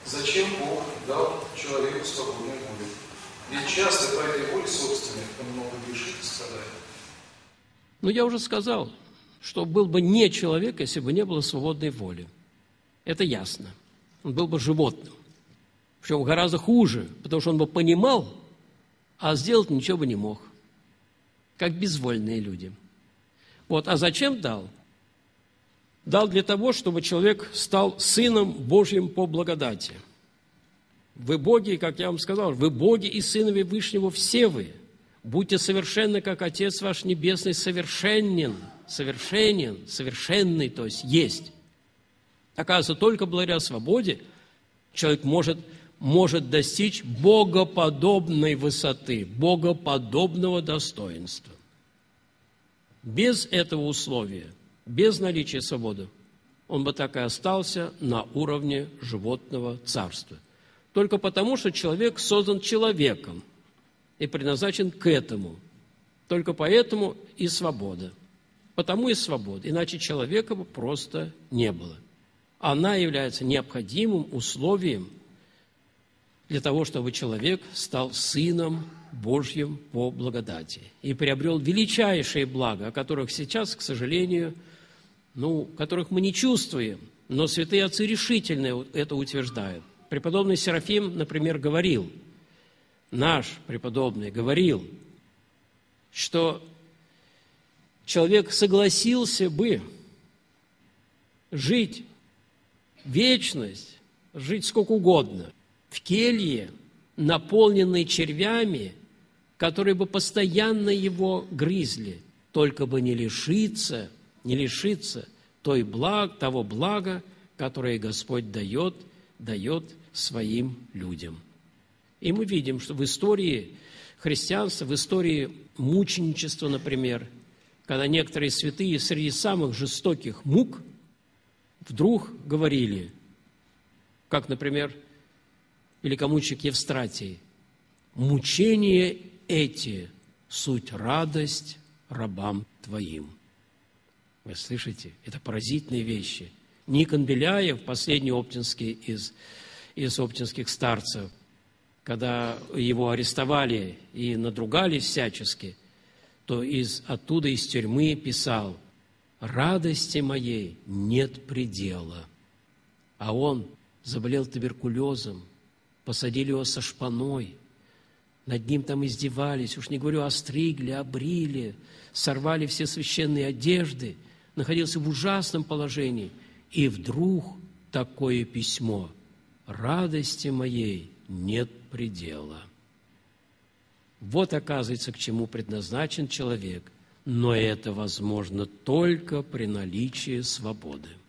Зачем Бог дал человеку свободную волю? Ведь часто по этой воле собственной он много грешит и страдает. Ну, я уже сказал, что был бы не человек, если бы не было свободной воли. Это ясно. Он был бы животным. Причем гораздо хуже, потому что он бы понимал, а сделать ничего бы не мог. Как безвольные люди. Вот. А зачем дал? Дал для того, чтобы человек стал сыном Божьим по благодати. Вы боги, как я вам сказал, вы боги и сынове Вышнего все вы. Будьте совершенны, как Отец ваш Небесный совершенен, совершенный, то есть. Оказывается, только благодаря свободе человек может достичь богоподобной высоты, богоподобного достоинства. Без этого условия, без наличия свободы, он бы так и остался на уровне животного царства. Только потому, что человек создан человеком и предназначен к этому. Только поэтому и свобода. Потому и свобода. Иначе человека бы просто не было. Она является необходимым условием для того, чтобы человек стал сыном Божьим по благодати и приобрел величайшие блага, о которых сейчас, к сожалению, которых мы не чувствуем, но святые отцы решительно это утверждают. Преподобный Серафим, например, говорил, наш преподобный говорил, что человек согласился бы жить вечность, жить сколько угодно, в келье, наполненной червями, которые бы постоянно его грызли, только бы не лишиться того блага, которое Господь дает своим людям. И мы видим, что в истории христианства, в истории мученичества, например, когда некоторые святые среди самых жестоких мук вдруг говорили, как, например, великомученик Евстратий, «Мучения эти – суть радость рабам твоим». Вы слышите? Это поразительные вещи. Никон Беляев, последний оптинский из оптинских старцев, когда его арестовали и надругали всячески, то оттуда из тюрьмы писал: «Радости моей нет предела». А он заболел туберкулезом, посадили его со шпаной, над ним там издевались, уж не говорю, остригли, обрили, сорвали все священные одежды, находился в ужасном положении. И вдруг такое письмо: «Радости моей нет предела». Вот, оказывается, к чему предназначен человек. Но это возможно только при наличии свободы.